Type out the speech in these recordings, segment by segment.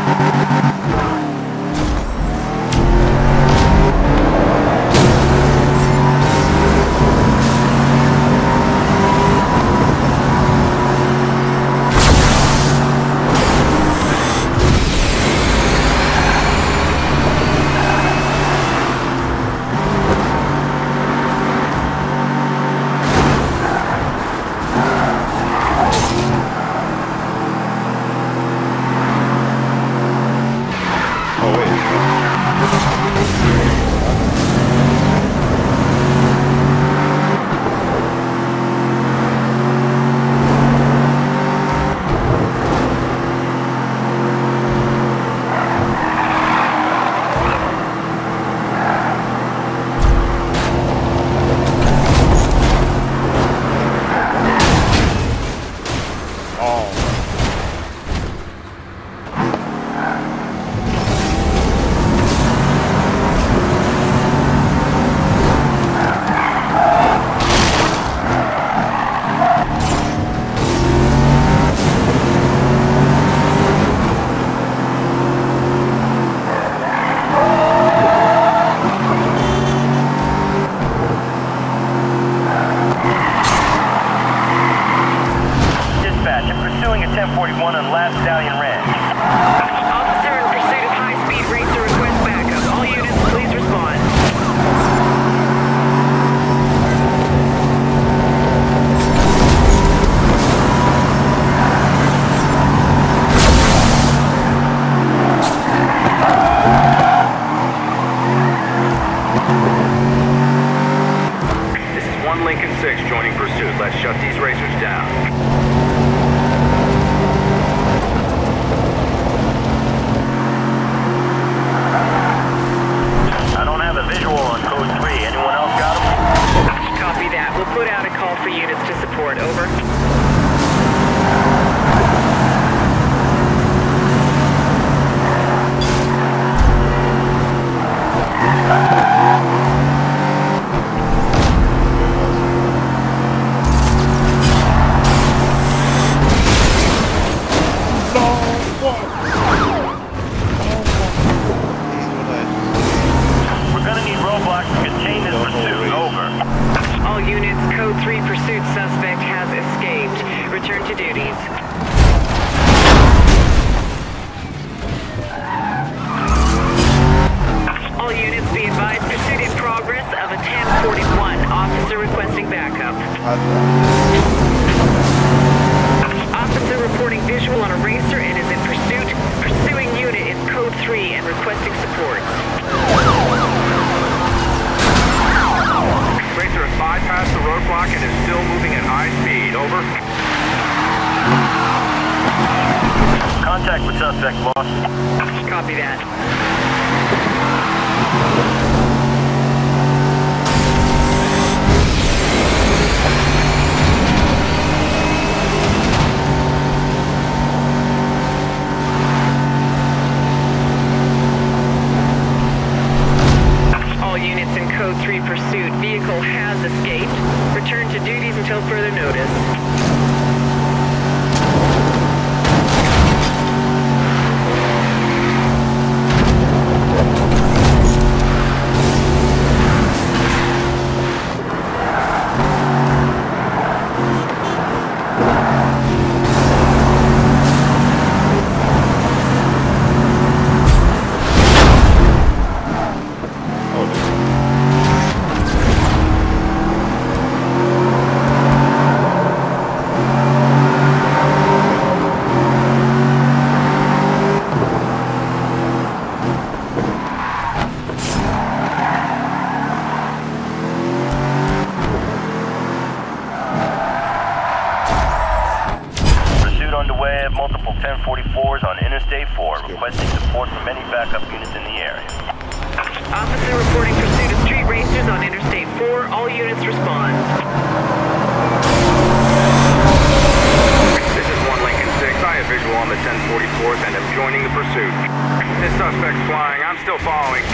Officer reporting visual on a racer and is in pursuit. Pursuing unit is code 3 and requesting support. Racer has bypassed the roadblock and is still moving at high speed. Over. Contact with suspect, boss. Copy that. All units in code 3 pursuit. Vehicle has escaped. Return to duties until further notice. Underway at multiple 1044s on Interstate 4, requesting support from any backup units in the area. Officer reporting pursuit of street racers on Interstate 4. All units respond. This is 1 Lincoln 6. I have visual on the 1044th and am joining the pursuit. This suspect's flying. I'm still following.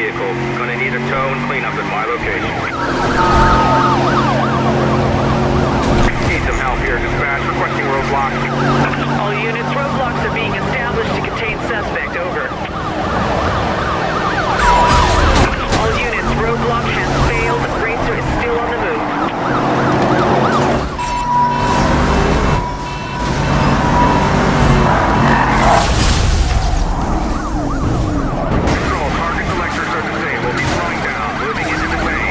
vehicle. Gonna need a tow and cleanup at my location. Need some help here, dispatch. Requesting roadblocks. All units, roadblocks are being established to contain suspect. Over. All units, roadblock has failed. Racer is still on the move. Control, target selectors are disabled. He's slowing down, moving into the lane.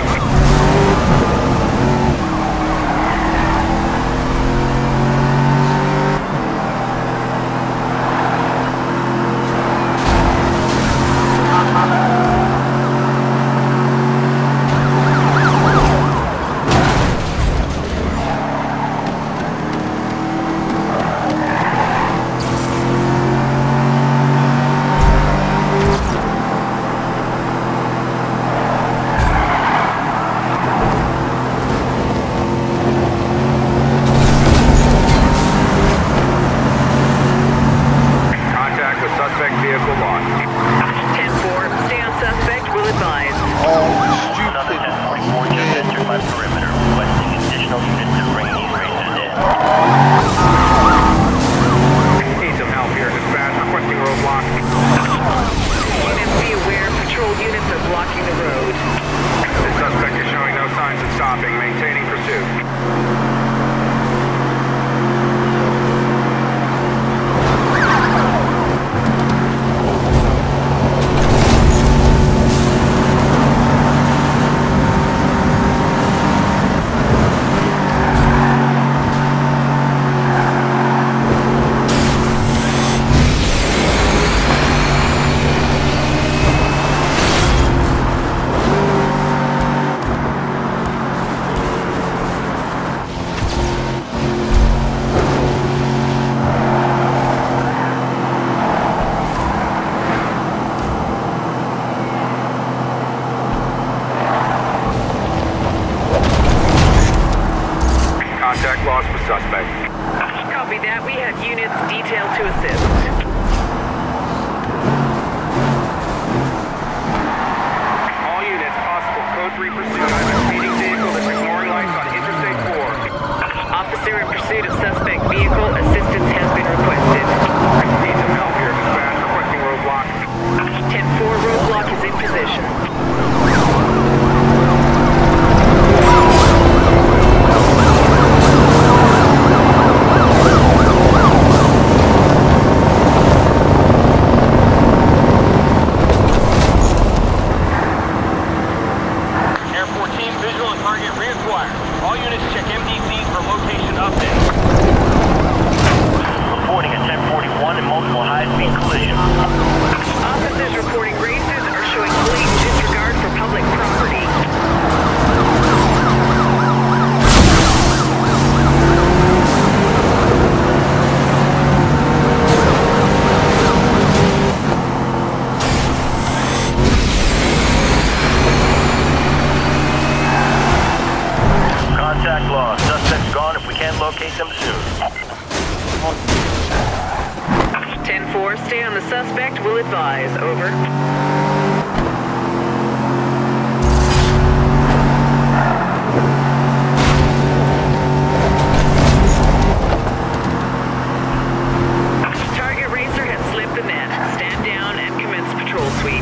Contact with suspect vehicle lost. 10-4, stay on suspect, will advise. Another 1044 just entered my perimeter, requesting additional units to bring these racers in. Need some help here, dispatch. Requesting roadblocks. Units, be aware, patrol units are blocking the road. The suspect is showing no signs of stopping, maintaining pursuit. Contact lost with suspect. Copy that, we have units detailed to assist. All units, possible code 3 pursuit. I have a speeding vehicle that's ignoring lights on Interstate 4. Officer in pursuit of suspect vehicle, assistance has been requested. Need some help here, dispatch. Requesting roadblocks. 10-4, roadblock is in position. Air 14, visual on target reacquired. All units check MDCs for location updates. Reporting a 1041 and multiple high-speed collisions. Officers reporting racers are showing blatant disregard for public property. Contact lost. Suspect's gone if we can't locate them soon. 10-4, stay on the suspect, will advise. Over. Target racer has slipped the net. Stand down and commence patrol sweep.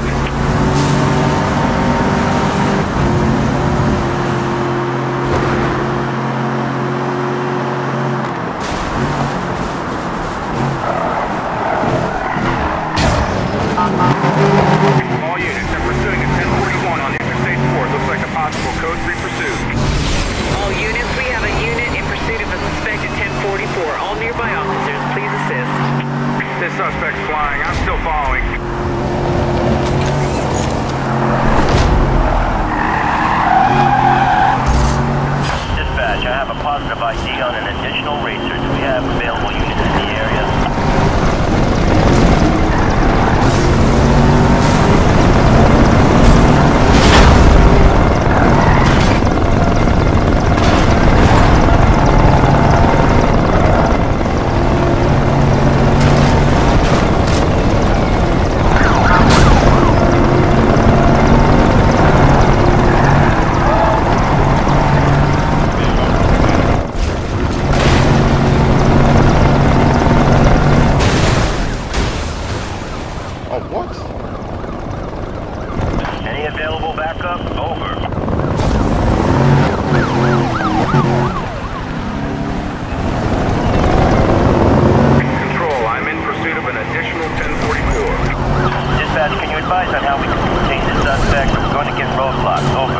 backup? Over. Control, I'm in pursuit of an additional 1044. Dispatch, can you advise on how we can contain the suspect? We're going to get roadblocks. Over.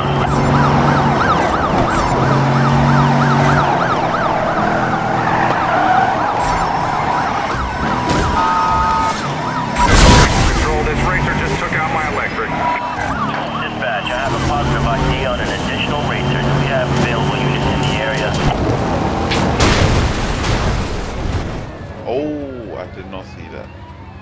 Control, this racer just took out my electric. Dispatch, I have a positive ID on an additional racer. Do we have available units in the area? Oh, I did not see that.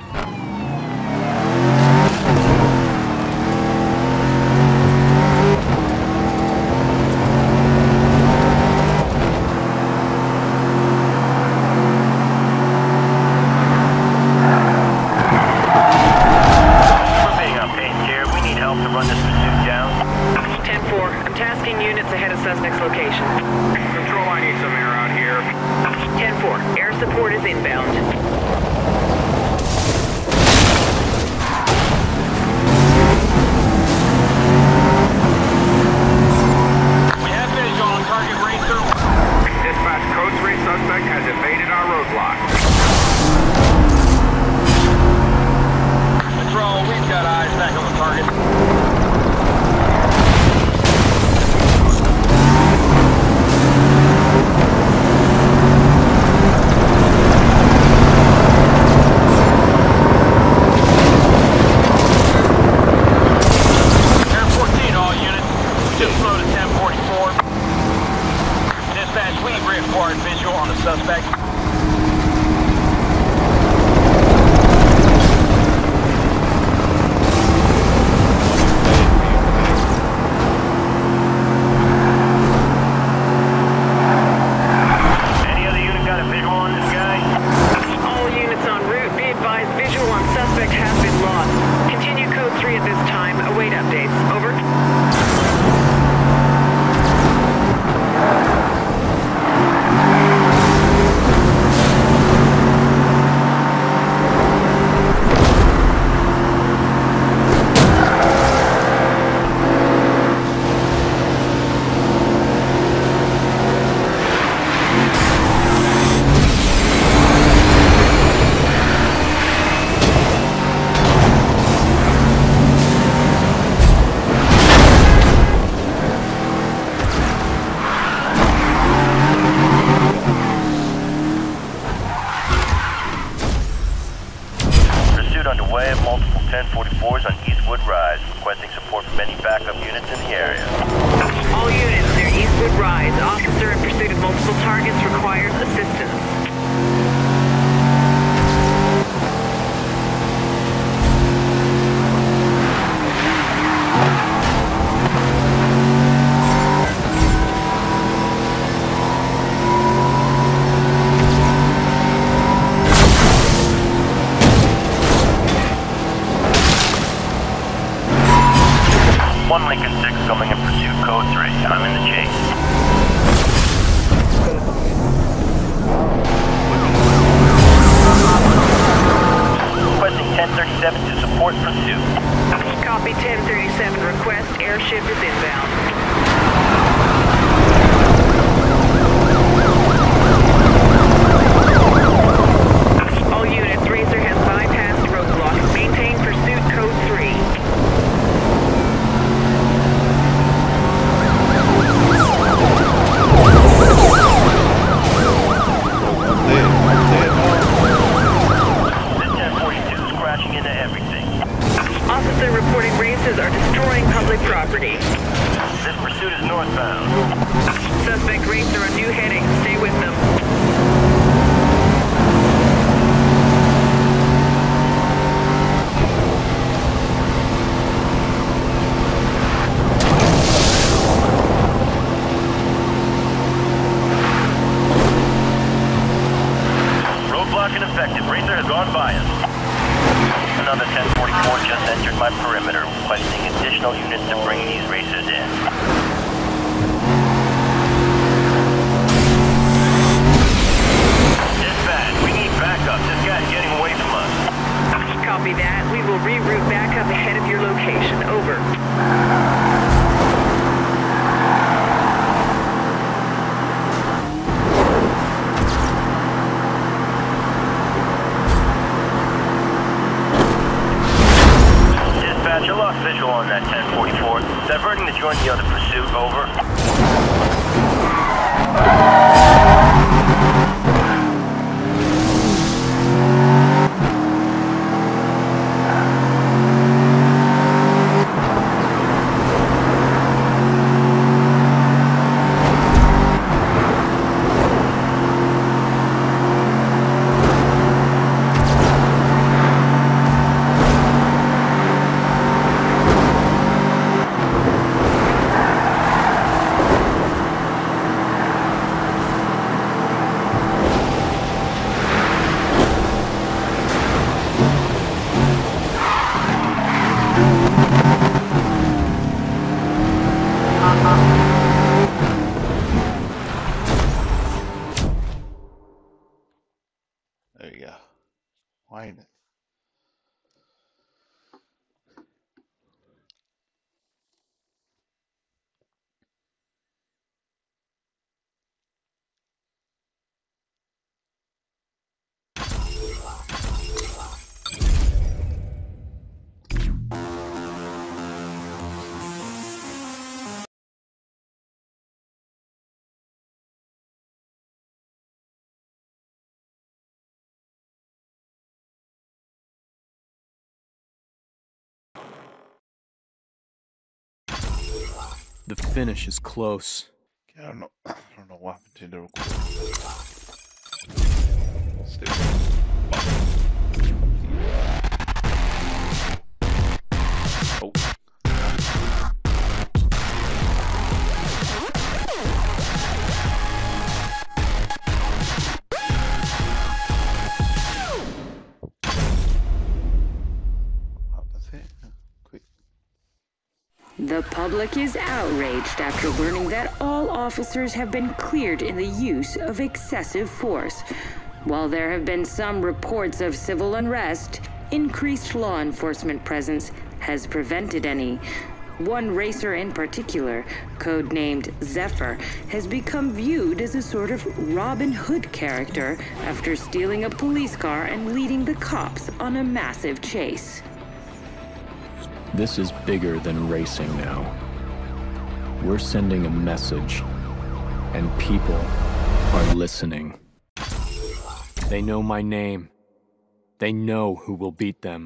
We're being outpaced here. We need help to run this pursuit down. 10-4, I'm tasking units ahead of suspect's location. Control, I need some air out here. 10-4, air support is inbound. We have visual on target racer. Dispatch, code 3 suspect has evaded our roadblock. Control, we've got eyes back on the target. Visual on the suspect. Any other unit got a visual on this guy? All units en route, be advised visual on suspect has been lost. Continue code 3 at this time. Await updates. Over. Underway of multiple 1044s on Eastwood Rise, requesting support from any backup units in the area. All units near Eastwood Rise. Officer in pursuit of multiple targets requires assistance. One Lincoln 6 coming in pursuit, code 3. I'm in the chase. Requesting 1037 to support pursuit. Copy 1037. Request airship is inbound. All units, racer has bypassed roadblocks. Maintain pursuit code 3. Officer reporting racers are destroying public property. This pursuit is northbound. Suspect racer on new heading. Stay with them. Roadblock ineffective. Racer has gone by us. Another 1044 just entered my perimeter, requesting additional units to bring these racers in. Dispatch, we need backup. This guy's getting away from us. Copy that. We will reroute back up ahead of your location. Over. returning to join the other pursuit, over. There you go. Wind it. The finish is close. I don't know what happened to the recording. Still. Oh. That's it. Quick. The public is outraged after learning that all officers have been cleared in the use of excessive force. While there have been some reports of civil unrest, increased law enforcement presence has prevented any. One racer in particular, codenamed Zephyr, has become viewed as a sort of Robin Hood character after stealing a police car and leading the cops on a massive chase. This is bigger than racing now. We're sending a message, and people are listening. They know my name. They know who will beat them.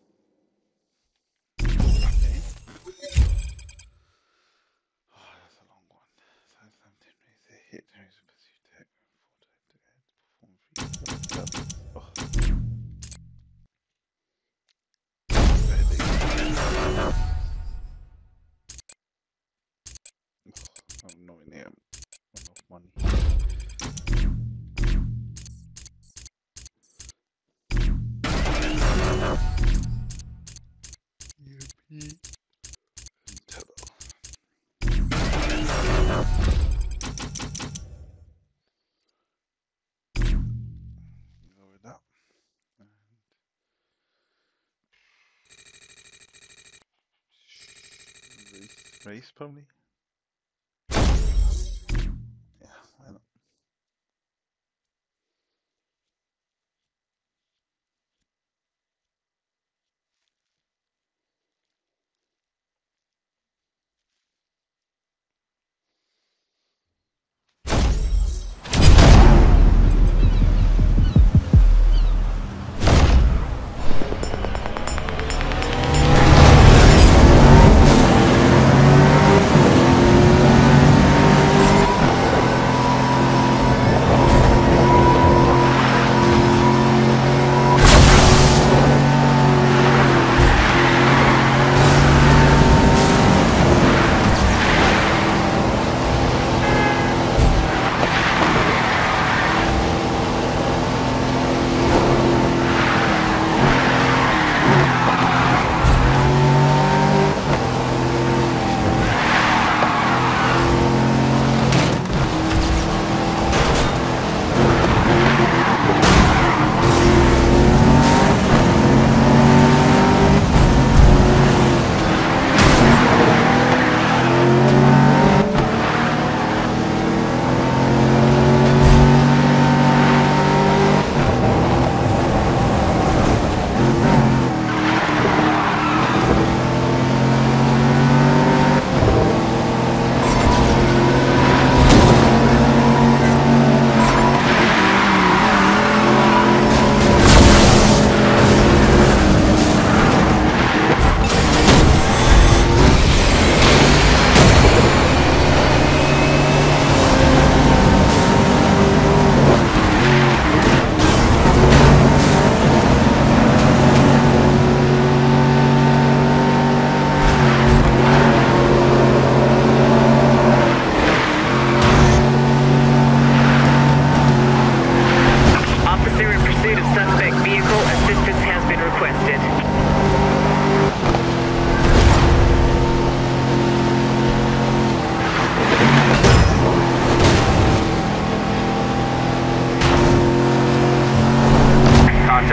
Race probably. Yeah, why not?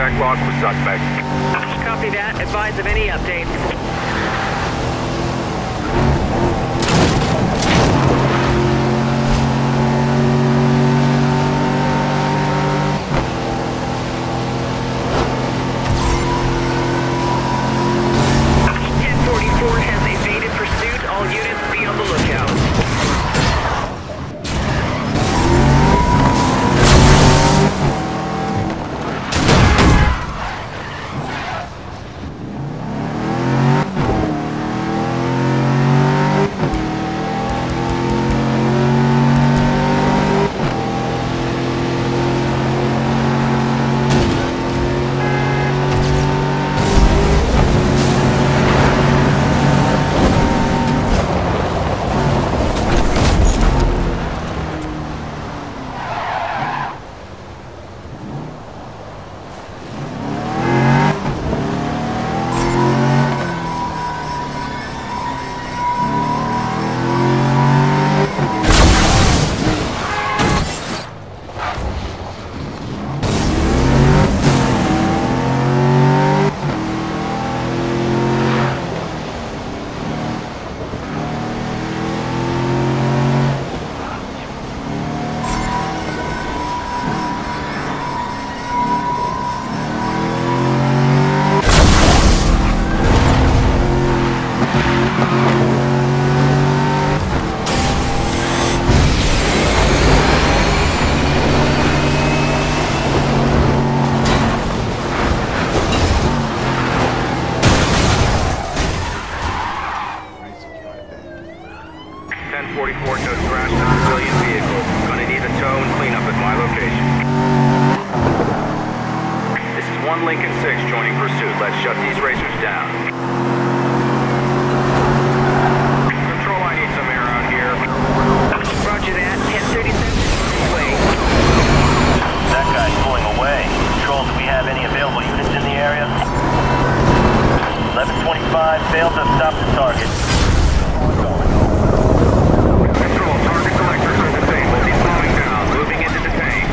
contact lost with suspect. Copy that. Advise of any updates. 1044 has evaded pursuit. All units be on the lookout. Lincoln 6 joining pursuit. Let's shut these racers down. Control, I need some air out here. Roger that. 1037 away. That guy's pulling away. Control, do we have any available units in the area? 1125 failed to stop the target. Control, target selectors are disabled. He's slowing down. Moving into detain.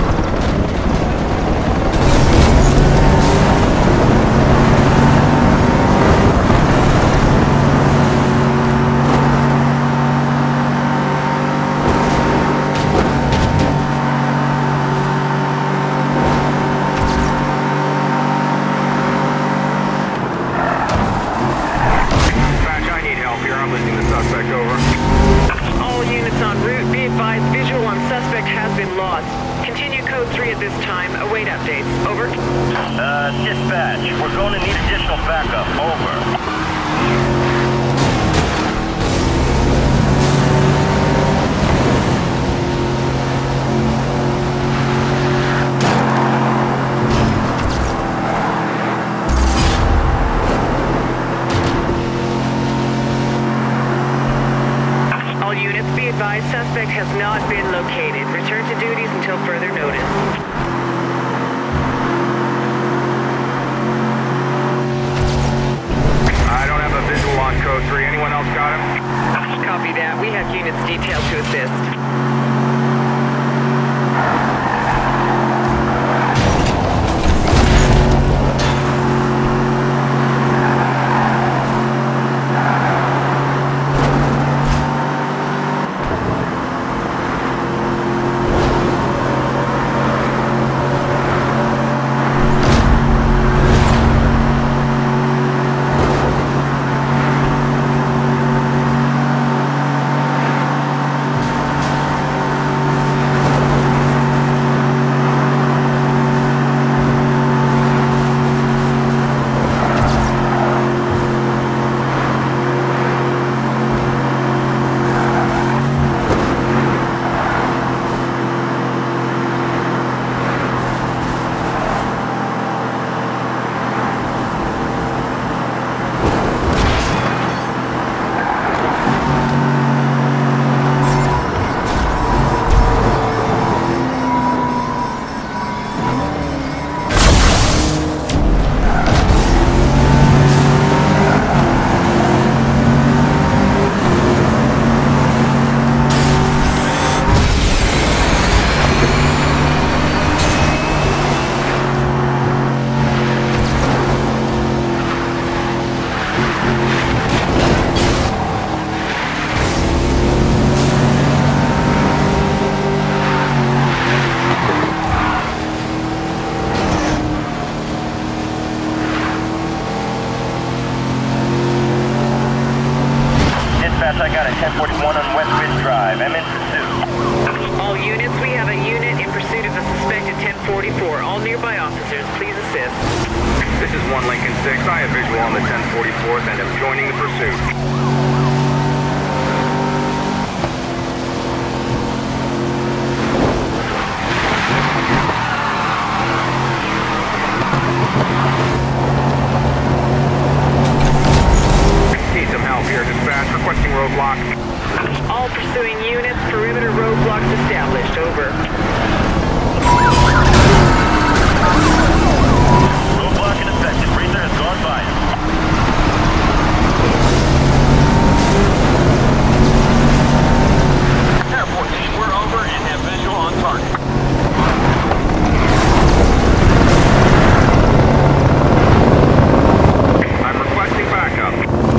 All units en route, be advised, visual on suspect has been lost. Continue code 3 at this time. Await updates. Over. Dispatch, we're going to need additional backup. Over. All units, be advised, suspect has not been located. Return to duties until further notice. I don't have a visual on code 3. Anyone else got him? Copy that. We have units detailed to assist. 1041 on West Ridge Drive. I'm in pursuit. All units, we have a unit in pursuit of the suspected 1044. All nearby officers, please assist. This is 1 Lincoln 6. I have visual on the 1044th and am joining the pursuit. Need some help here, dispatch. Requesting roadblock. All pursuing units, perimeter roadblocks established. Over. Roadblock in effect. Razor has gone by us. Air 14, we're over and have visual on target. I'm requesting backup.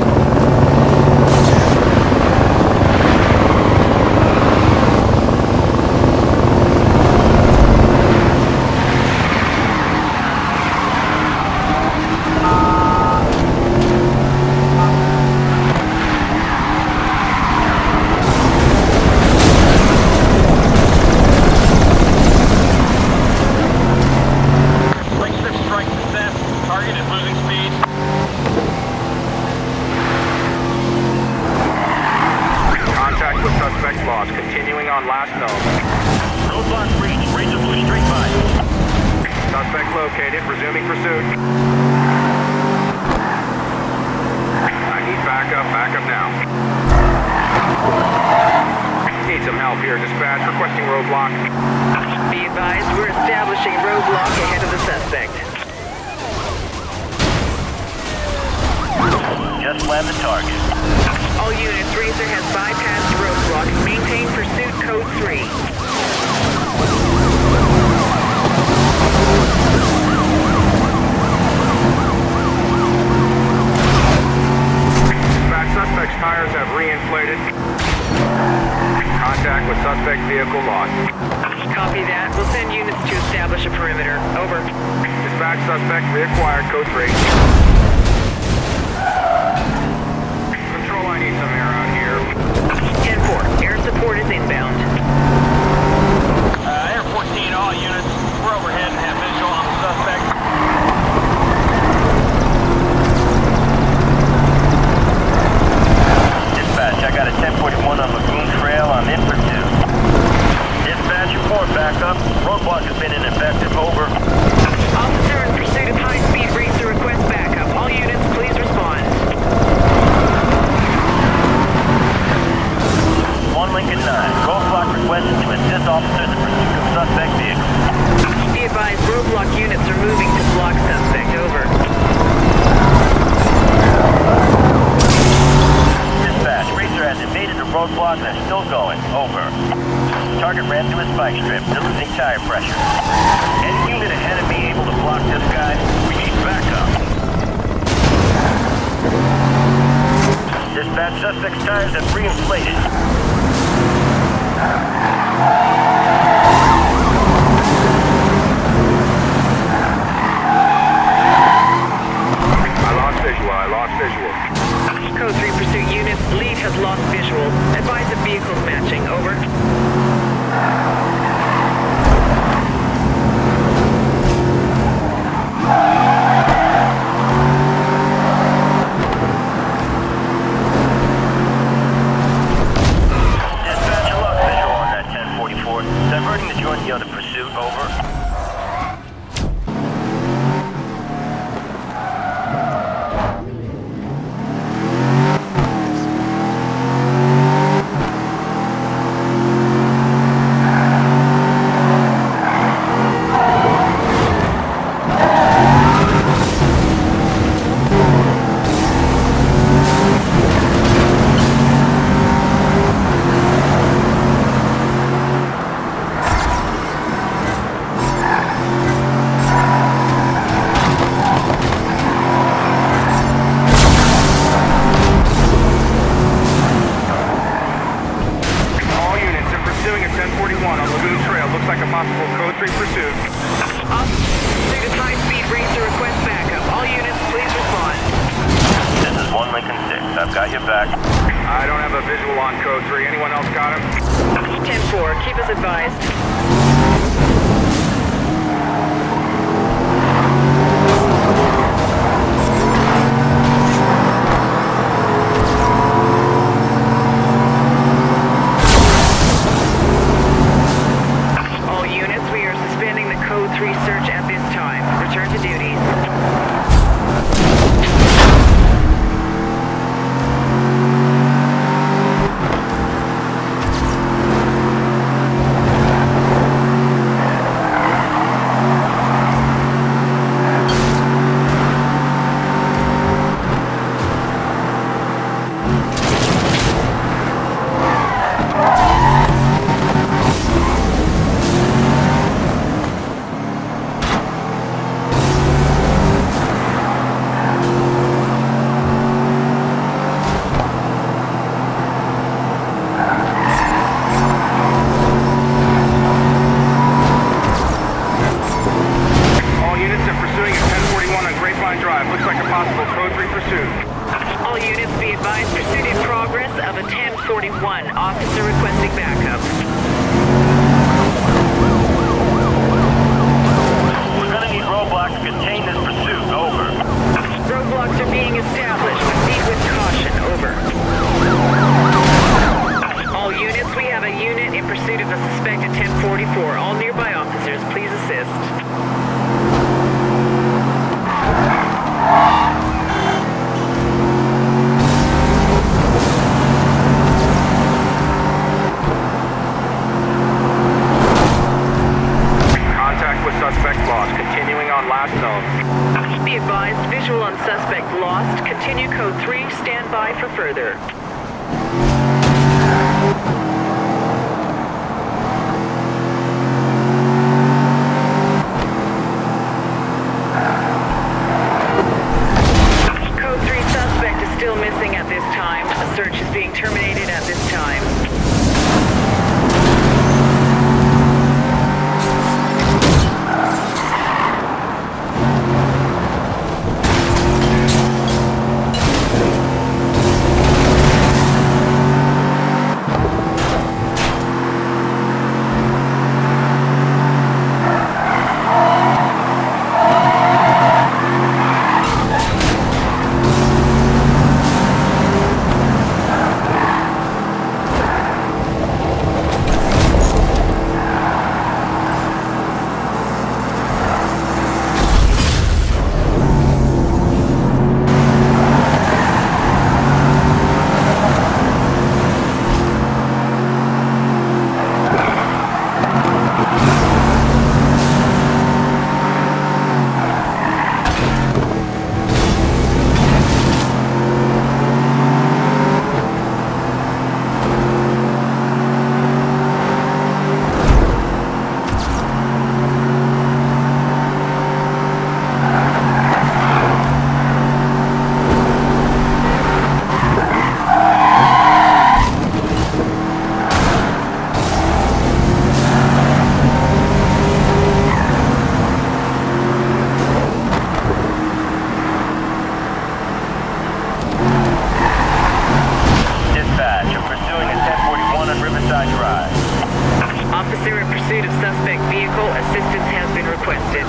Continuing on last known. Roadblock breach. Razor flew straight by. Suspect located. Resuming pursuit. I need backup. Backup now. Need some help here. Dispatch. Requesting roadblock. Be advised, we're establishing roadblock ahead of the suspect. Just slammed the target. All units, Razor has bypassed roadblock. Maintain pursuit code 3. Dispatch, suspect's tires have re-inflated. Contact with suspect vehicle lost. Copy that. We'll send units to establish a perimeter. Over. Dispatch, suspect reacquired code 3. Control, I need some air out here. 10-4. Air support is inbound. Air 14, all units, we're overhead and have visual on the suspect. Dispatch, I got a 1041 on Lagoon Trail. I'm in pursuit. Dispatch, report backup. Roadblock has been ineffective. Over. Officer in pursuit of high-speed Racer request backup. All units, please respond. 1 Lincoln 9. Roadblock requested to assist officers in pursuit of suspect vehicle. Be advised, roadblock units are moving to block suspect. Over. Dispatch, Racer has evaded the roadblock and is still going. Over. Target ran through a spike strip. They're losing tire pressure. Any unit ahead of me able to block this guy? We need backup. Dispatch, suspect's tires have re-inflated. I lost visual. Code 3 pursuit units. Lead has lost visual. Advise if vehicles matching. Over. Dispatch, I lost visual on that 1044. Diverting to join the other pursuit. Over. Code 3. Anyone else got him? 10-4, keep us advised. All units, we are suspending the Code 3 search at this time. Return to duties. All units be advised, pursuit in progress of a 1041. Officer requesting backup. We're gonna need roadblocks to contain this pursuit. Over. Roadblocks are being established. Proceed with caution. Over. All units, we have a unit in pursuit of a suspected 1044. All nearby officers, please assist. Suspect lost. Continuing on last zone. Be advised, visual on suspect lost. Continue Code 3. Stand by for further. Code 3 suspect is still missing at this time. A search is being terminated at this time. Officer in pursuit of suspect vehicle. Assistance has been requested.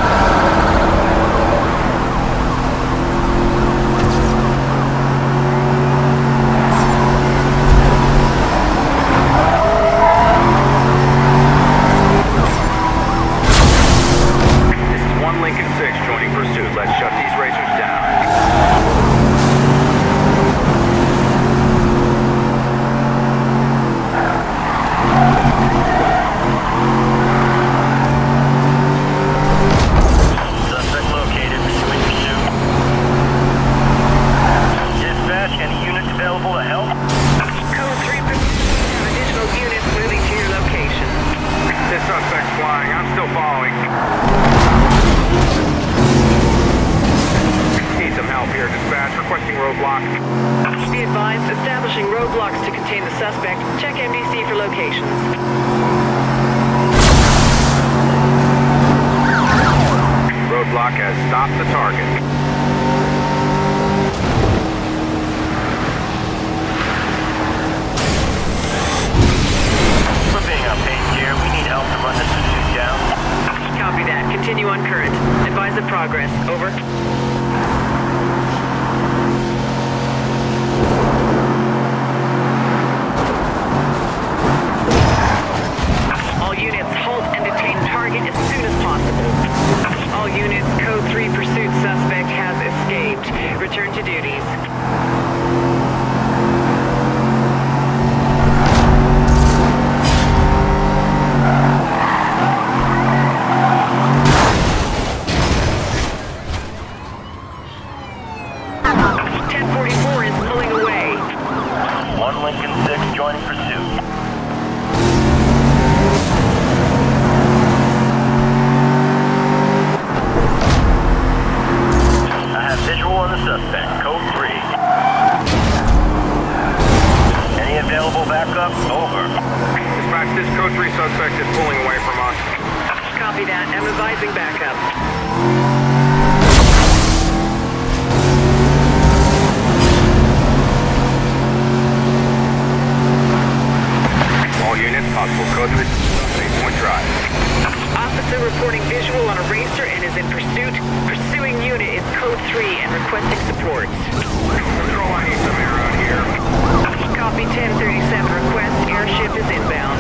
This is 1 Lincoln 6 joining pursuit. Let's shut these racers down. Suspect located. Pursuing pursuit. Dispatch, any units available to help? Code 3 additional units moving to your location. This suspect's flying. I'm still following. Need some help here. Dispatch requesting roadblock. Be advised, establishing roadblocks to contain the suspect. Check MDC for locations. Roadblock has stopped the target. Continue on current. Advise of progress. Over. All units, halt and detain target as soon as possible. All units, Code 3 pursuit suspect has escaped. Return to duties. Joining pursuit. I have visual on the suspect. Code 3. Any available backup? Over. Dispatch, this Code 3 suspect is pulling away from us. Copy that. I'm advising backup. All units, possible Code 3, 8-point drive. Officer reporting visual on a racer and is in pursuit. Pursuing unit is Code 3 and requesting support. Control, I need some air out here. Copy 1037 request. Airship is inbound.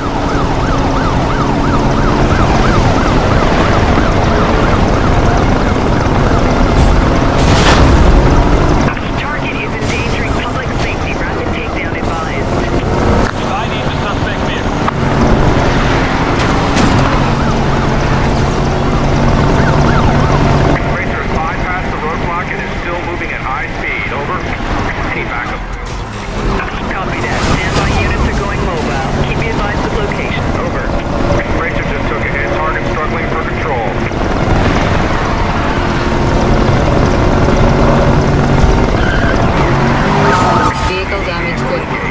Target is endangering public safety. Rapid takedown advised. I need the suspect vehicle. Racer has bypassed the roadblock and is still moving at high speed. Over. Any backup? Copy that. Standby units are going mobile. Keep me advised of location. Over. Racer just took a hit. Target struggling for control. Vehicle damage confirmed.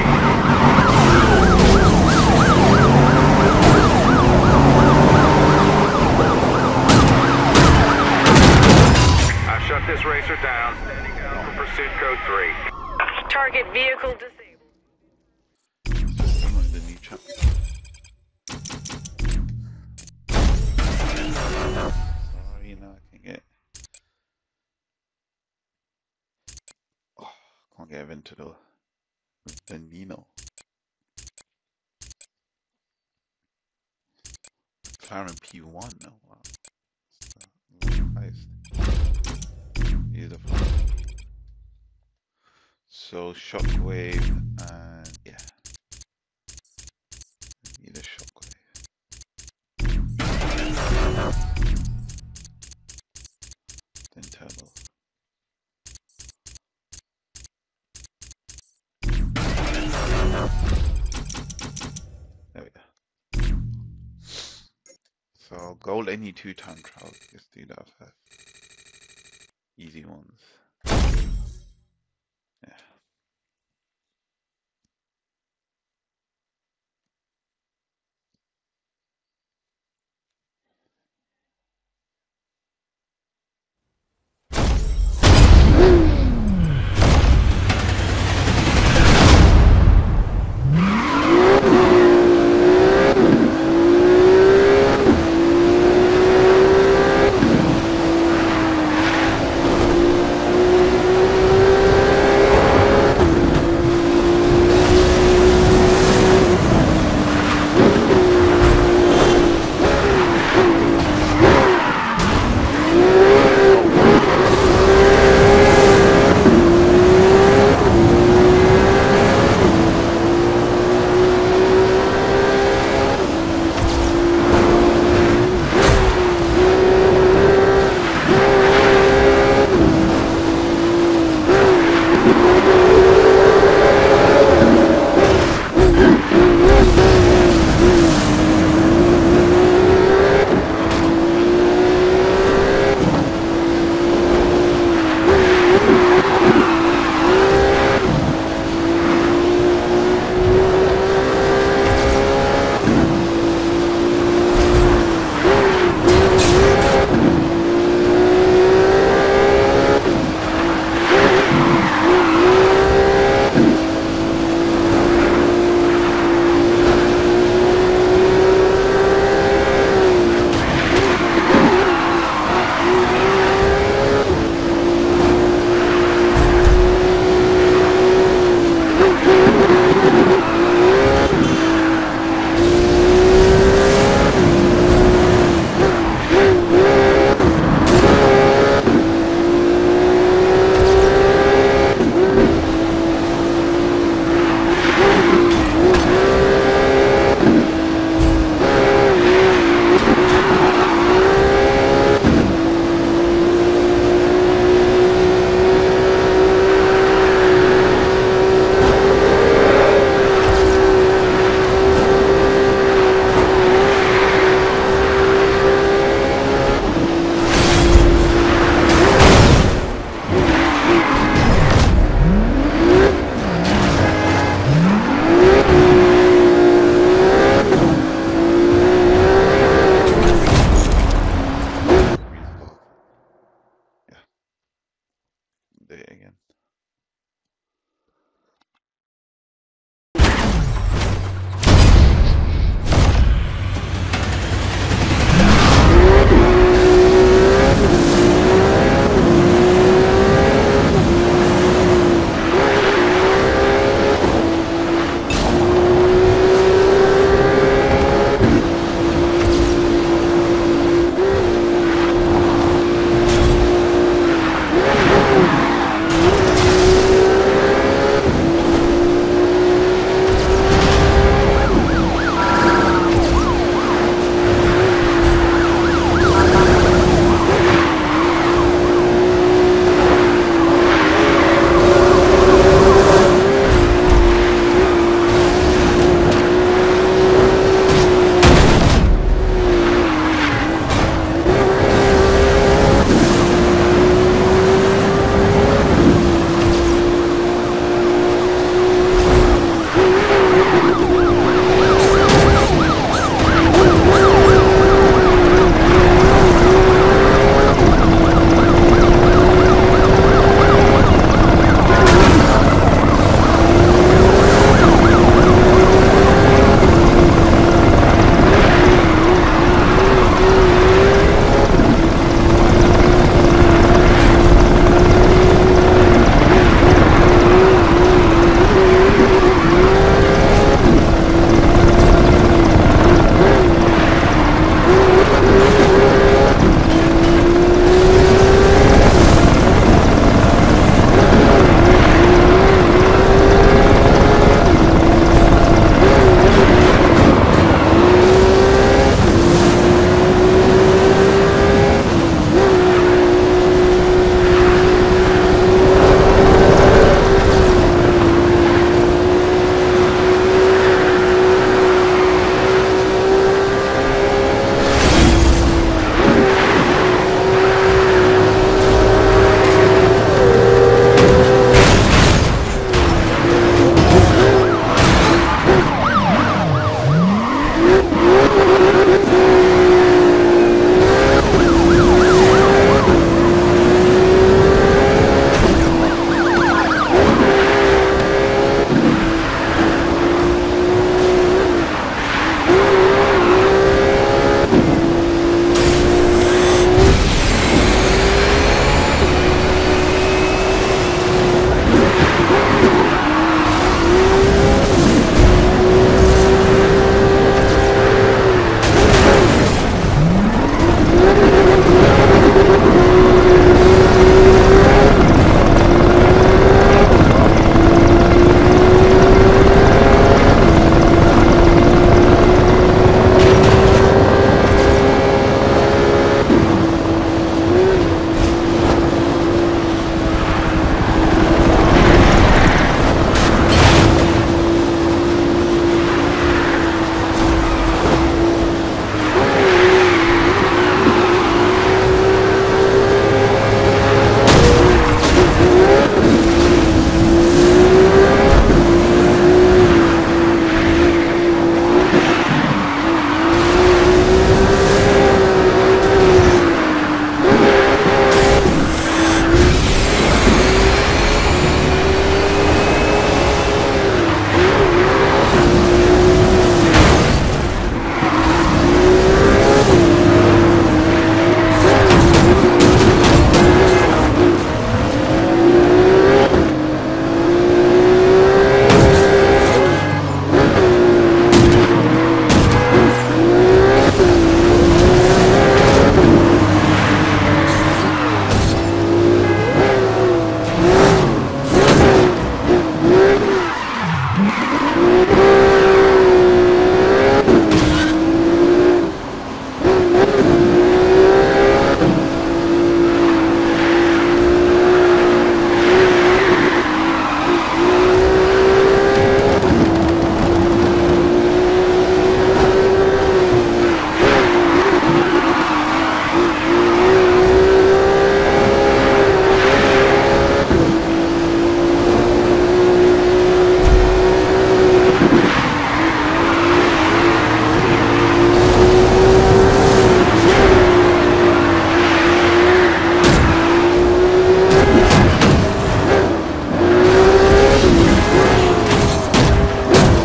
I've shut this racer down. Standing down for pursuit Code 3. Target vehicle disabled. Download the new chapter. Sorry, now I can get. Oh, can't get into the Nino. McLaren P1 now. Wow. Highest. Beautiful. So shockwave and yeah. Need a shockwave. Then turbo. There we go. So gold any 2 time trial. Just do that first. Easy ones. Yeah.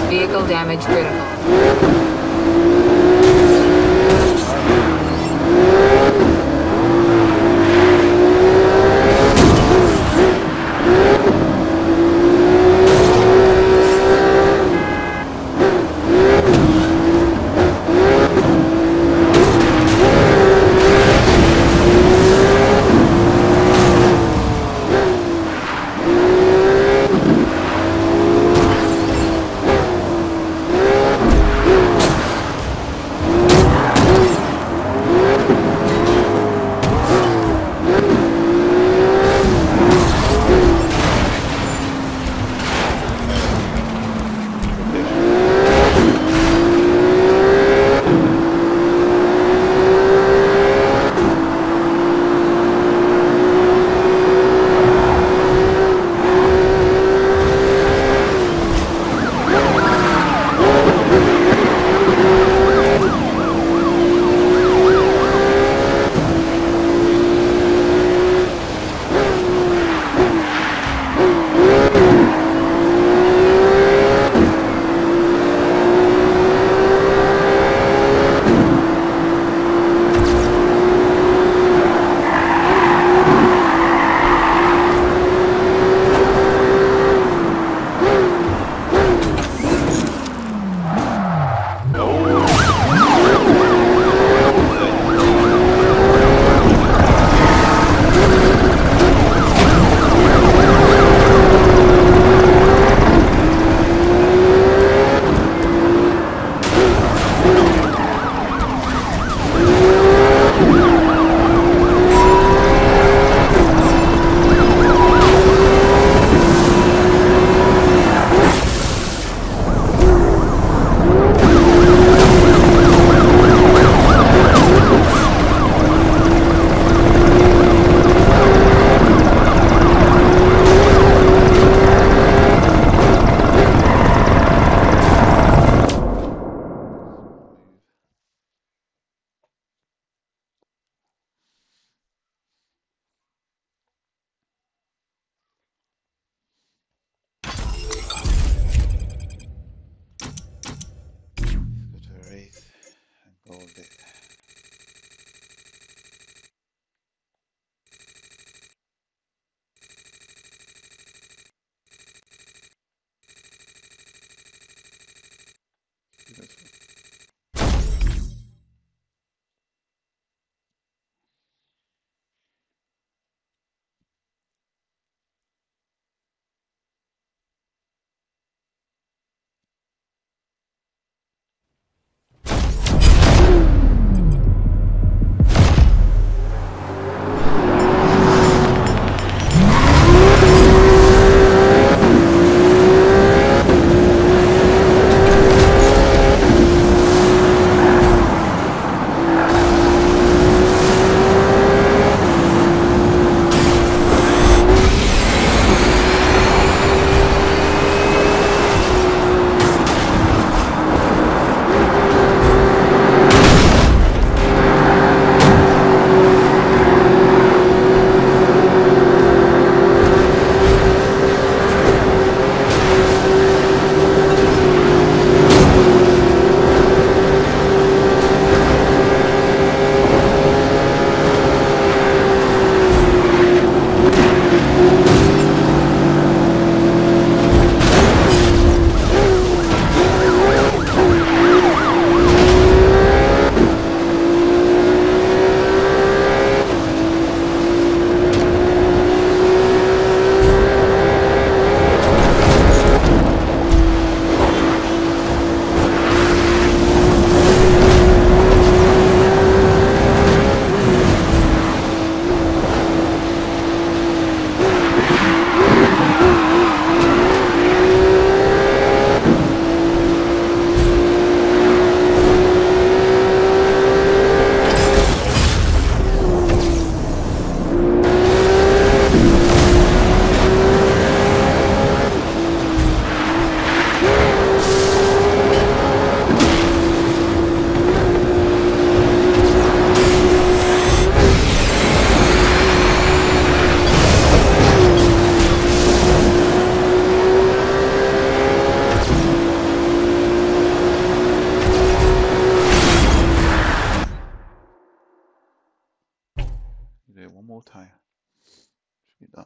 Vehicle damage critical. no time. Should be done.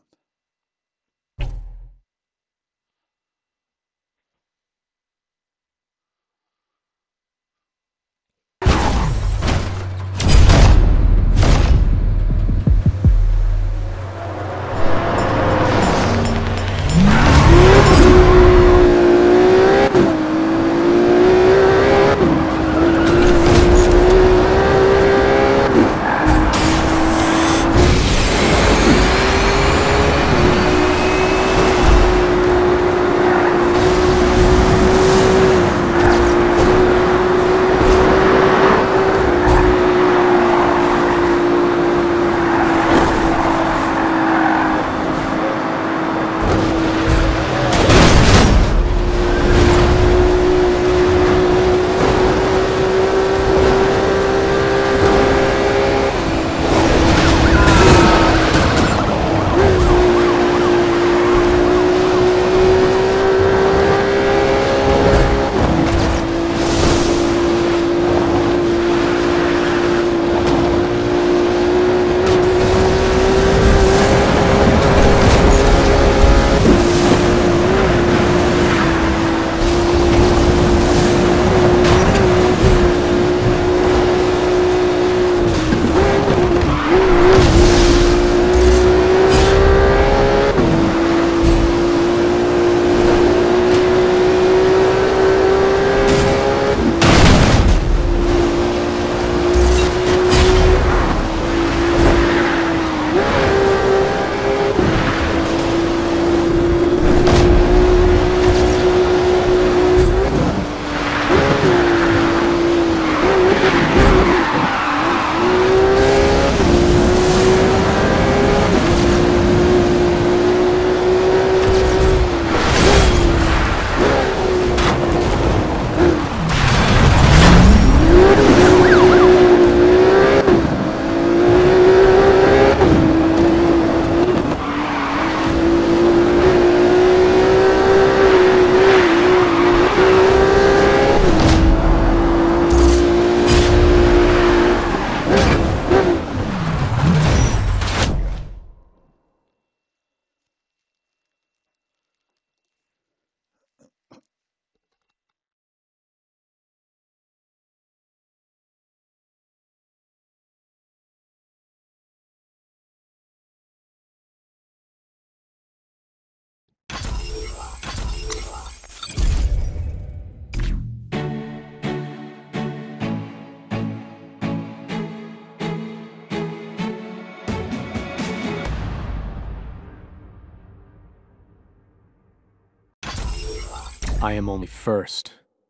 I am only first,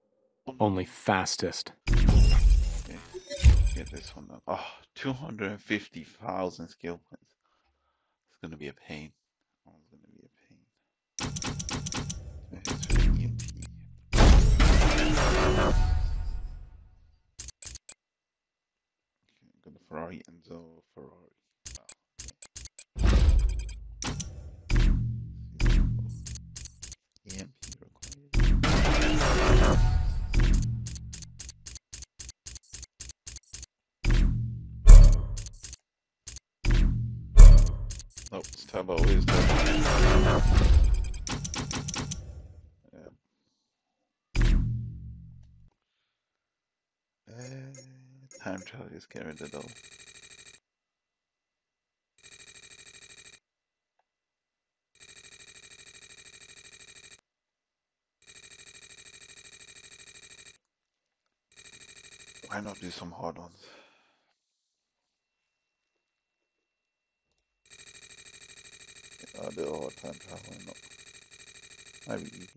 only fastest. Okay. Get this one up. Oh, 250,000 skill points. It's gonna be a pain. Oh, it's gonna be a pain. It's for the EMP. Okay, go to Ferrari, Enzo, Ferrari. EMP required. Nope, it's turbo, it's turbo. Yeah. Time trial is carried it all. Why not do some hard ones? I'll do a hard time trial, why not? Might be easy.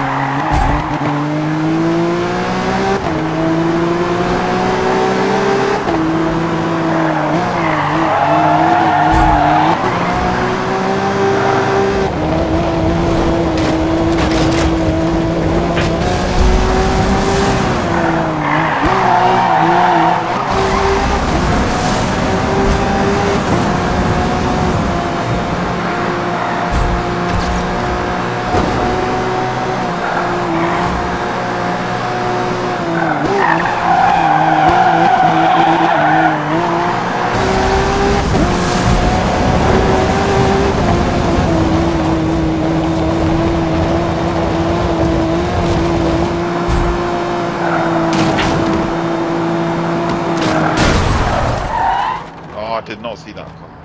Did not see that coming.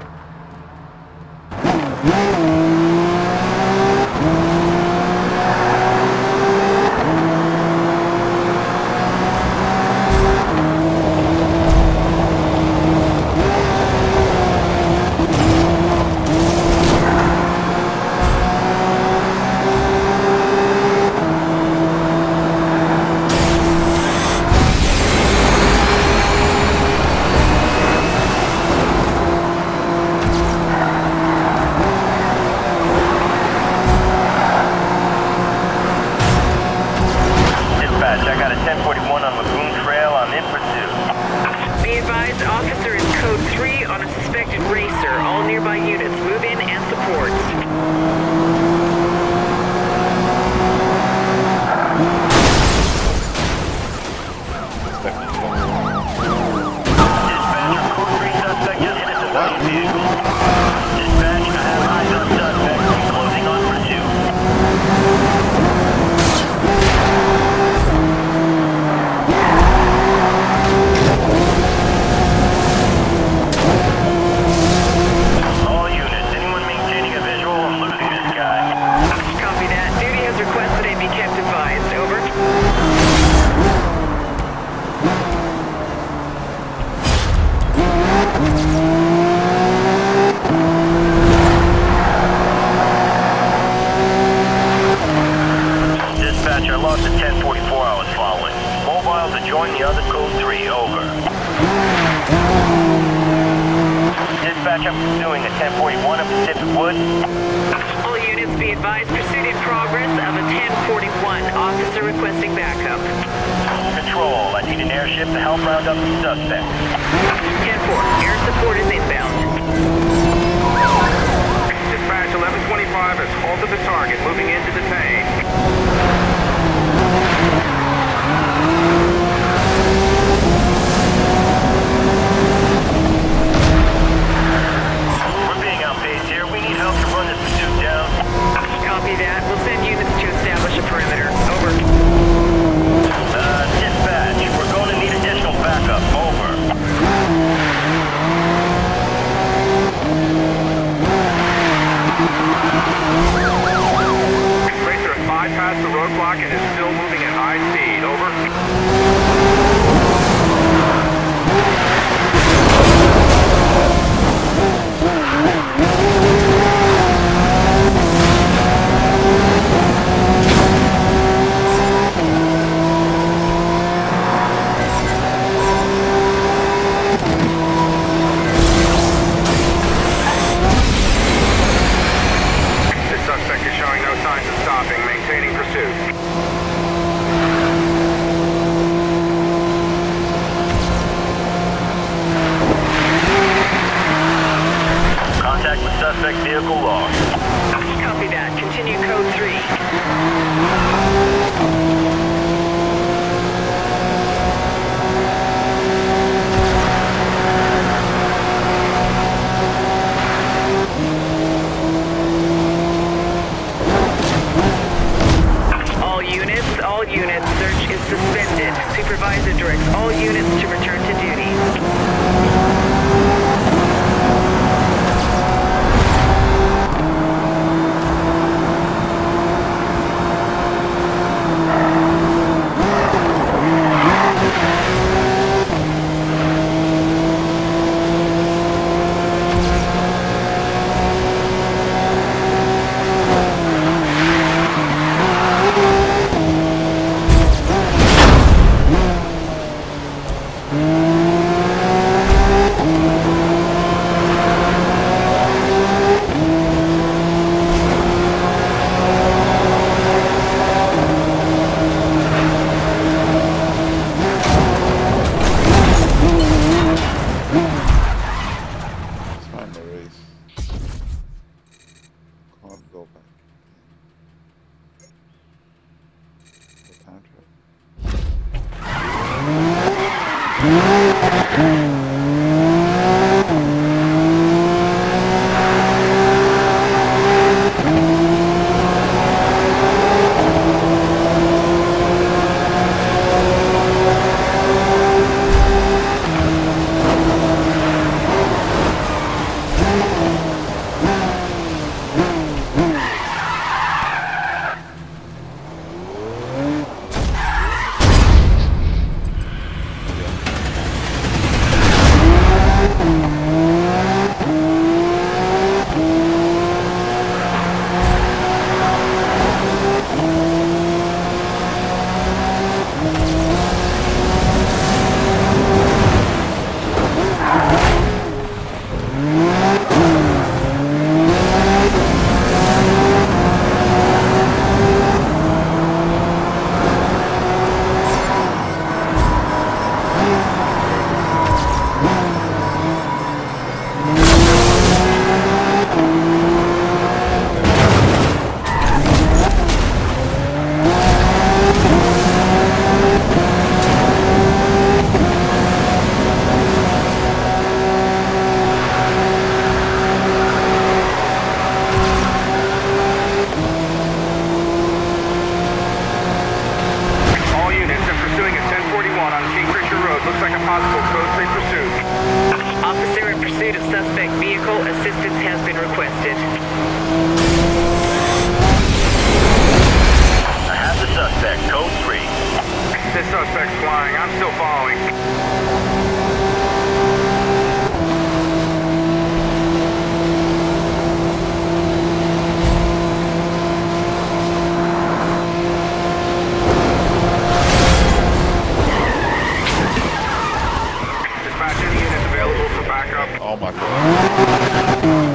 Oh my god.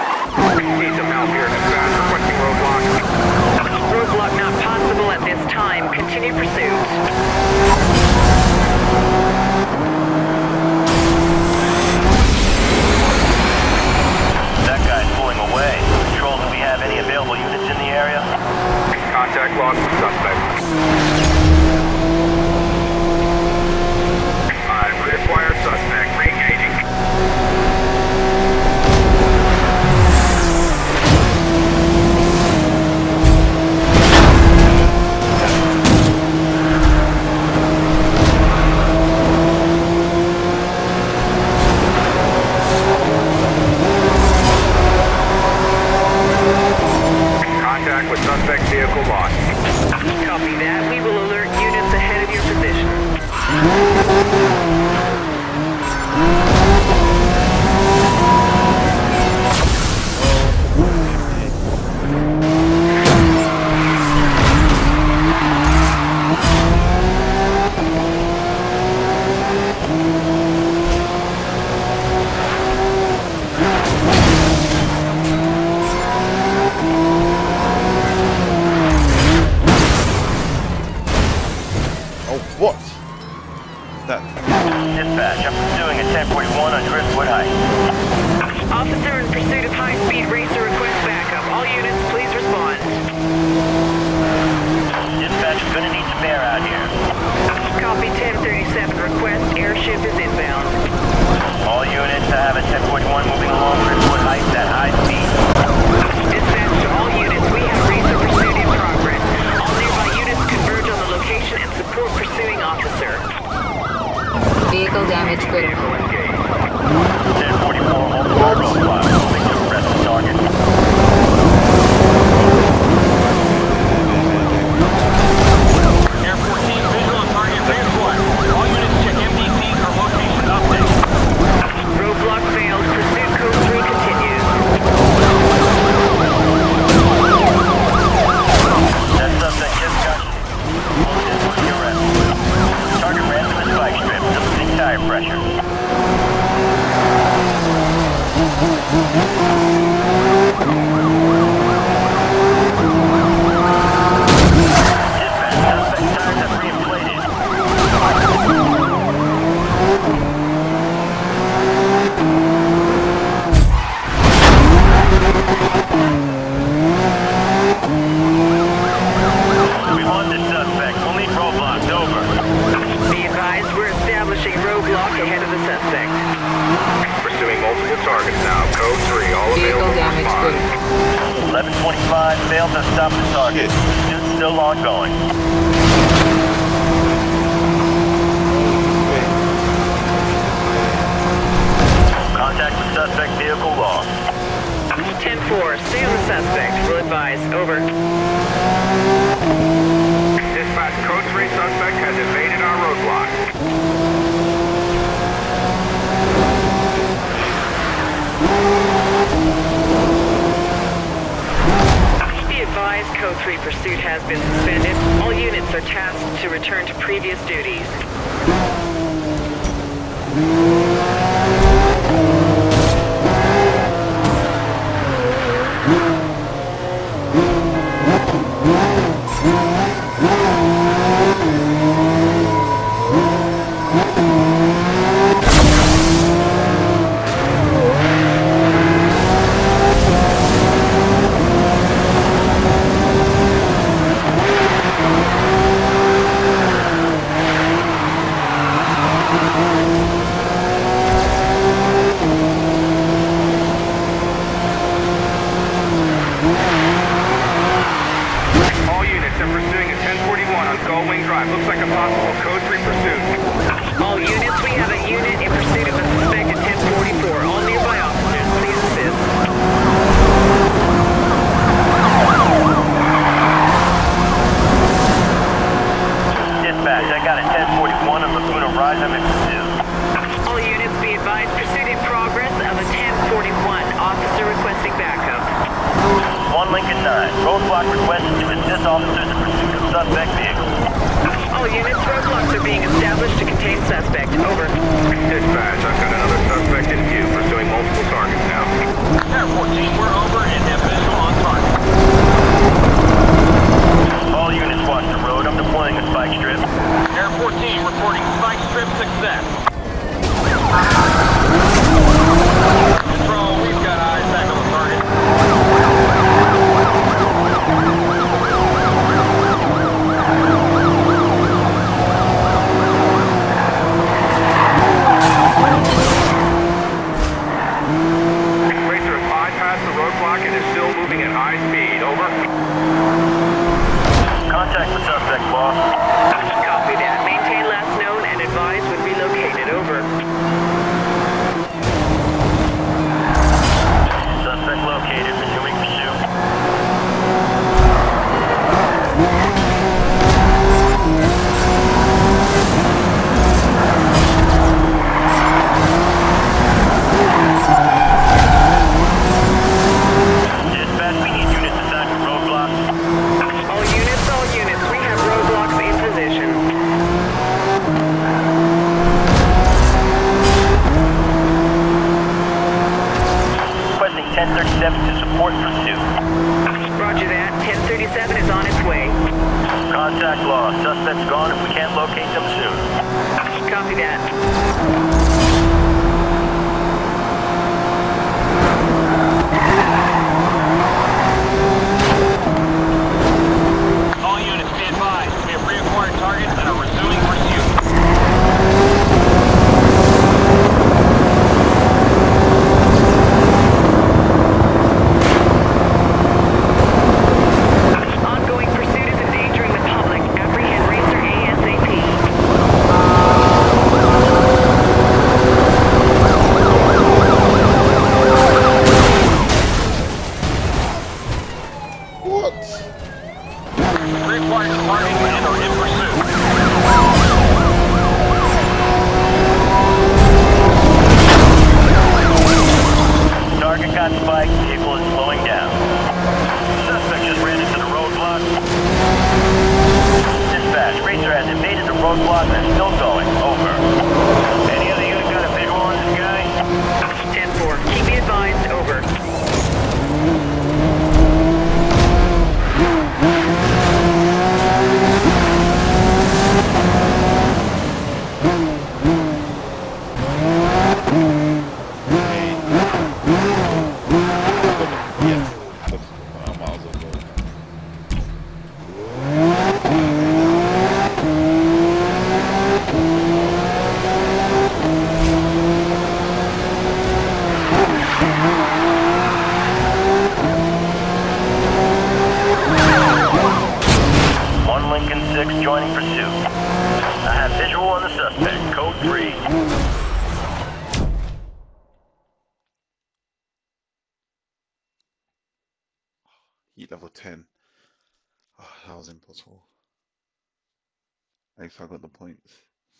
Roadblock not possible at this time. time. Continue pursuit. That guy's pulling away. Patrol, do we have any available units in the area? Contact lost with suspect. I've reacquired suspect. Re-engaging. Contact with suspect vehicle lost. Copy that. We will alert units ahead of your position. What? That. Dispatch, I'm pursuing a 1041 on Driftwood Heights. Officer in pursuit of high-speed racer request backup. All units, please respond. Dispatch, we're gonna need some air out here. Copy 1037. Request airship is inbound. All units, I have a 1041 moving along Driftwood Heights at high speed. Dispatch to all units. We have racer pursuit in progress. All nearby units converge on the location and support pursuing officer. Vehicle damage critical. 1044, multiple roadblocks. Moving to arrest the target. Air 14, visual on target base 1. All units check MDCs for location update. Roadblock failed. Pursuit code 3 continues. That suspect just got arrest. Target ran through his bike strip, losing tire pressure. Dispatch, suspect tires have reinflated. We want this suspect. We'll need roadblocks. Over. Be advised, we're establishing roadblock ahead of the suspect. Pursuing multiple targets now. Code 3, all Vehicle available. damage Respond. critical. 1125 failed to stop the target. Pursuit still ongoing. Contact with suspect vehicle lost. 10-4, stay on the suspect. Will advise. Over. Dispatch code 3 suspect has evaded our roadblock. Be advised, code 3 pursuit has been suspended. All units are tasked to return to previous duties. All units are pursuing a 1041 on Gullwing Drive. Looks like a possible code 3 pursuit. All units, we have a unit in pursuit of a suspected 1044. All nearby officers, please assist. Dispatch, I got a 1041 on Laguna Rise. I'm in pursuit. All units, be advised, pursuit in progress of a 1041. Officer requesting backup. 1 Lincoln 9. Roadblock requested to assist officers in pursuit of suspect vehicle. All units, roadblocks are being established to contain suspect. Over. Dispatch, I've got another suspect in view, pursuing multiple targets now. Air 14, we're over and have visual on target. All units watch the road. I'm Contact lost. Suspect's gone if we can't locate them soon. Copy that. All units, be advised. We have reacquired targets and are resuming pursuit. Ongoing pursuit is endangering the public. Apprehend Racer ASAP. What? Reacquired target and are in pursuit. Target got spiked. Vehicle is slowing down. Suspect just ran into the roadblock. Dispatch, Racer has invaded the roadblock and is still going. Over. Any other unit got a visual on this guy? 10-4. Keep me advised. Over. Yes. I might as well go. One Lincoln 6 joining pursuit. I have visual on the suspect. Code 3. Heat level 10. Oh, that was impossible. At least I got the points.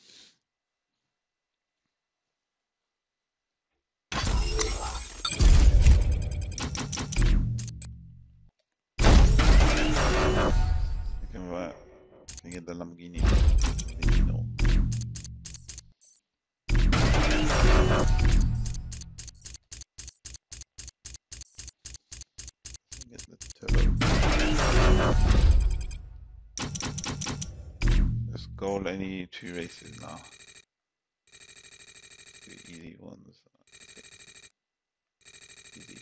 I can get the Lamborghini. No. Get the turbo. Let's go any 2 races now. 2 easy ones. Easy.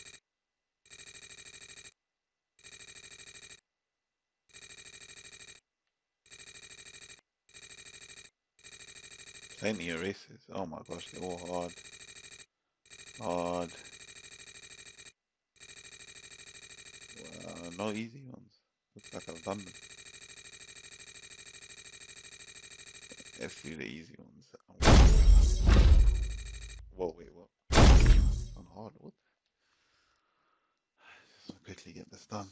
Plenty of races. Oh my gosh, they're all hard. Hard. No easy ones. Looks like I've done them. Let's do the easy ones. Whoa, wait, what? On hard, what? Just quickly get this done.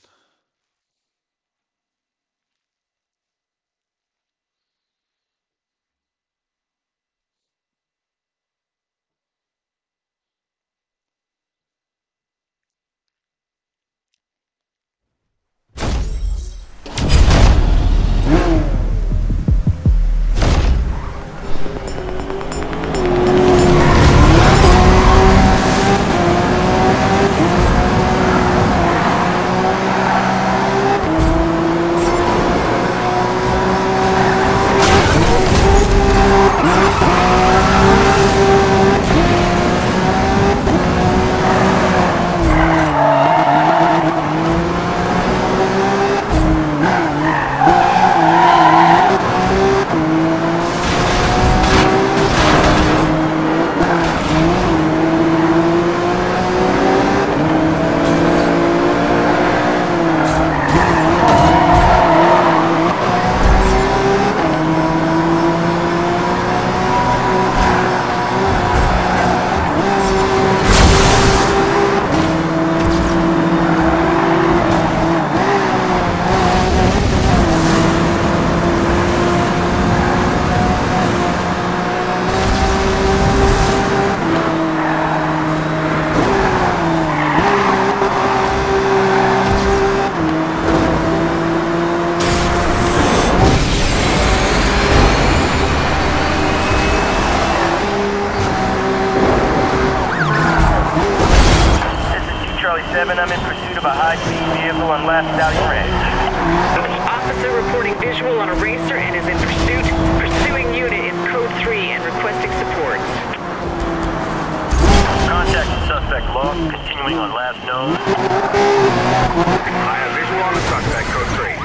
I'm in pursuit of a high-speed vehicle on Last Stallion Ranch. Officer reporting visual on a racer and is in pursuit. Pursuing unit is code 3 and requesting support. Contact the suspect log, continuing on last known. I have visual on the suspect, code 3.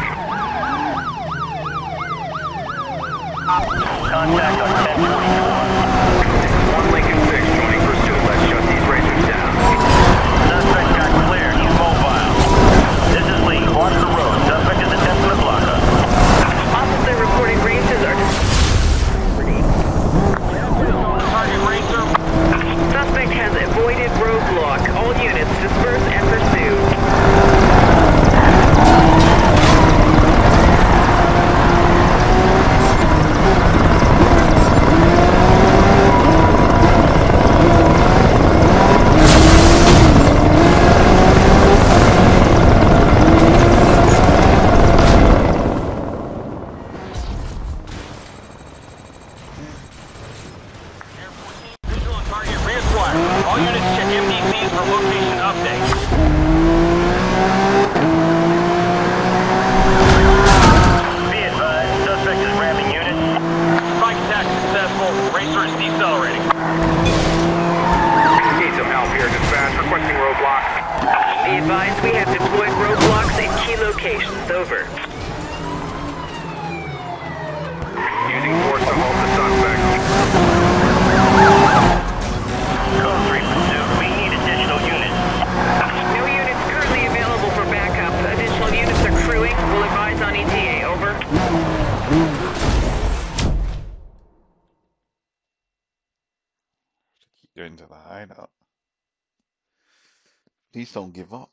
Contact on 1044. This is 1 Lincoln 6 joining pursuit. Let's shut these racers down. Suspect got cleared. He's mobile. This is Lee. Watch the road. Suspect is attempting to block us. Officer reporting racers are... Target racer. Suspect has avoided roadblock. All units disperse and pursue. Visual on target reacquired. All units check MDCs for location updates. Be advised, suspect is ramming units. Spike attack successful. Racer is decelerating. Need some help here, dispatch. Requesting roadblocks. Be advised we have deployed roadblocks in key locations. Over. Using force to halt the suspect. Code 3 pursuit. We need additional units. No units currently available for backup. Additional units are crewing. We'll advise on ETA. Over. Keep going to the hideout. Please don't give up.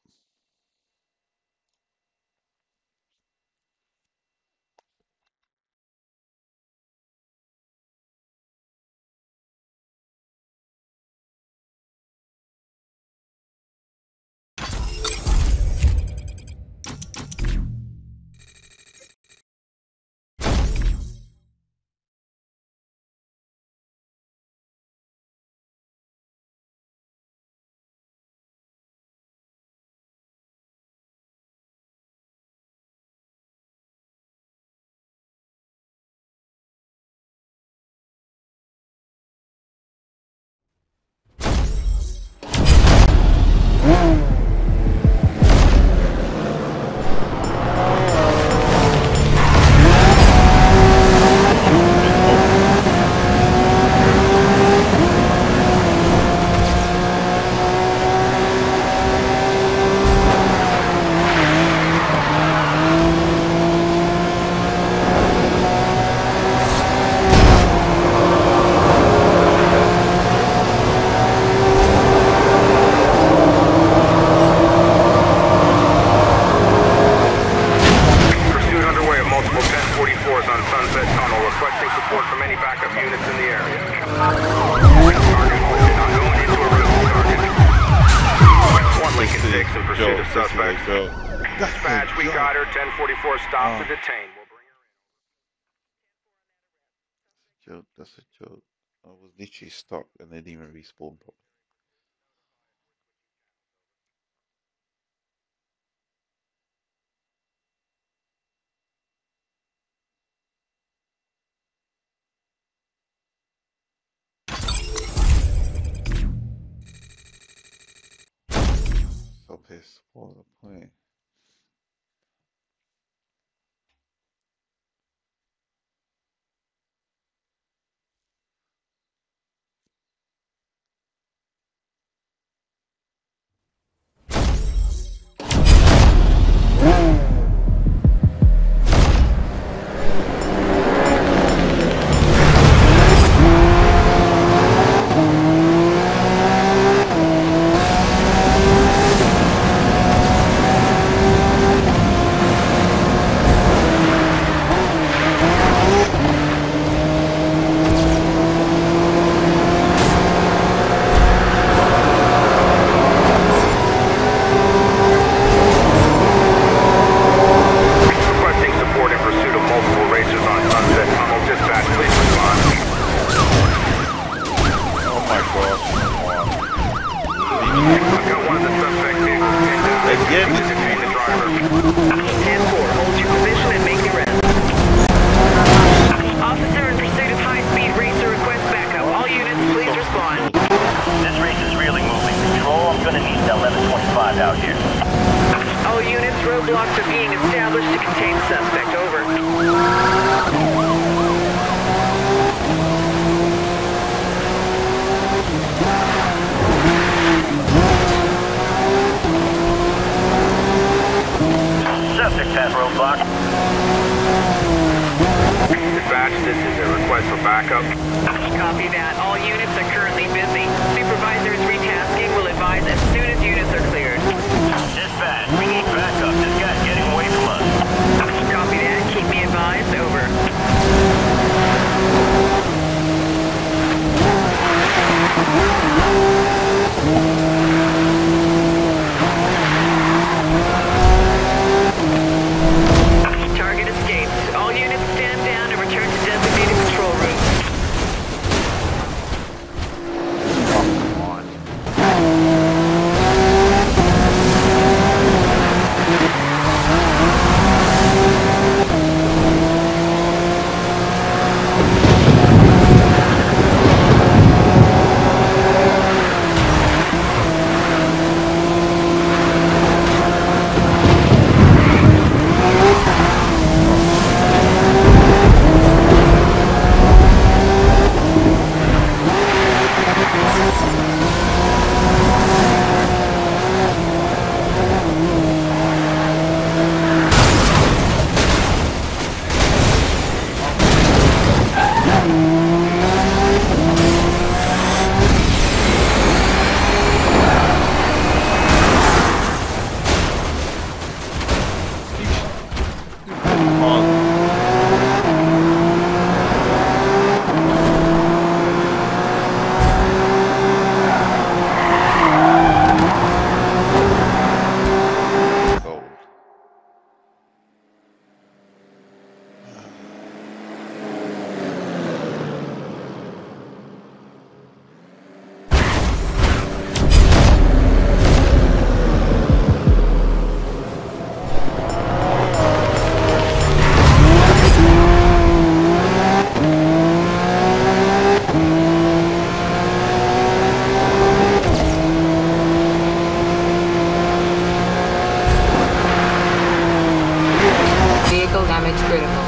pursuit of suspect. Dispatch, we got her. 1044 stop to detain. We'll bring her in. Joke, that's a joke. I was literally stuck and they didn't even respawn properly. So pissed. What was the point? Roadblocks are being established to contain suspect. Over. Suspect at roadblock. Dispatch, this is a request for backup. Copy that. All units are currently busy. Supervisors retasking will advise as soon as units are cleared. Dispatch, we need backup. This guy's getting away from us. Copy that. Keep me advised. Over. Target escaped. All units stand down and return to designated patrol routes. Vehicle damage critical.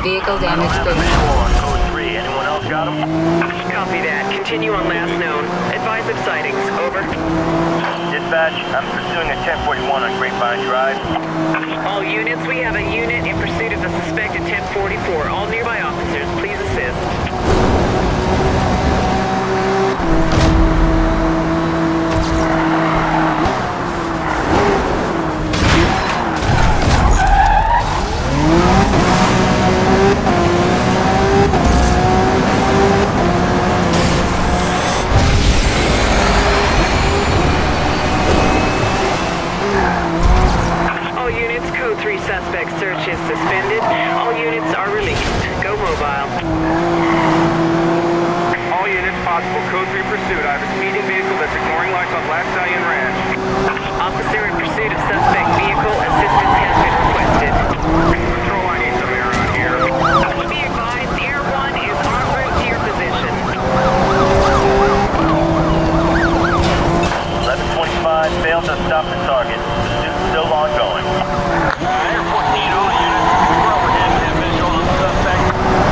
Vehicle damage Visual critical. on code 3. Anyone else got him? Copy that. Continue on last known. Advise of sightings. Over. Dispatch, I'm pursuing a 1041 on Grapevine Drive. All units, we have a unit in pursuit of the suspected 1044. All nearby officers, please assist. Suspect search is suspended. All units are released. Go mobile. All units, possible code 3 pursuit. I have a speeding vehicle that's ignoring lights on Black Stallion Ranch. Officer in pursuit of suspect vehicle. Assistance has been requested. Patrol, I need some air out here. Be advised, Air 1 is en route to your position. 1125 failed to stop the target. Pursuit's still ongoing. Air 14, all units. We're overhead. We have visual on the suspect.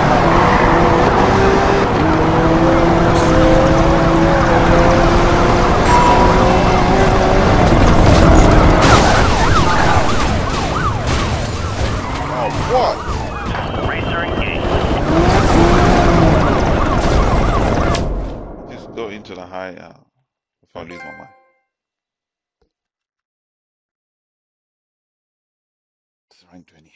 Oh, what? Racer engaged. Just go into the high before I lose my mind. It's rank 20.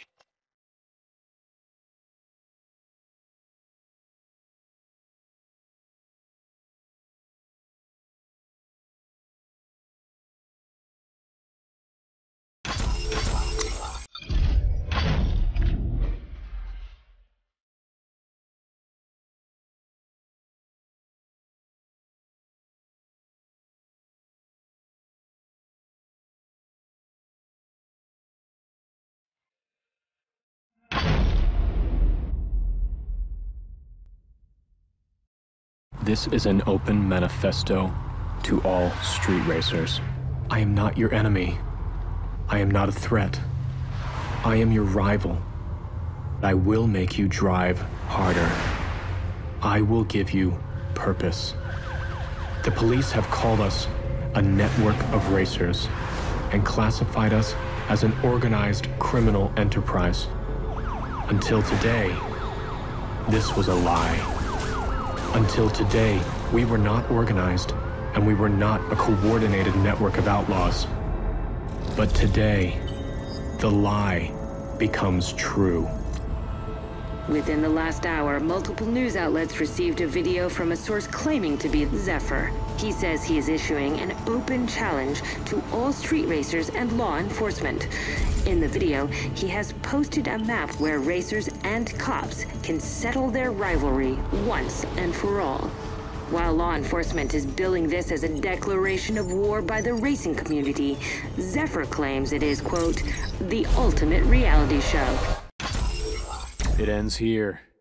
This is an open manifesto to all street racers. I am not your enemy. I am not a threat. I am your rival. I will make you drive harder. I will give you purpose. The police have called us a network of racers and classified us as an organized criminal enterprise. Until today, this was a lie. Until today, we were not organized, and we were not a coordinated network of outlaws. But today, the lie becomes true. Within the last hour, multiple news outlets received a video from a source claiming to be Zephyr. He says he is issuing an open challenge to all street racers and law enforcement. In the video, he has posted a map where racers and cops can settle their rivalry once and for all. While law enforcement is billing this as a declaration of war by the racing community, Zephyr claims it is, quote, the ultimate reality show. It ends here.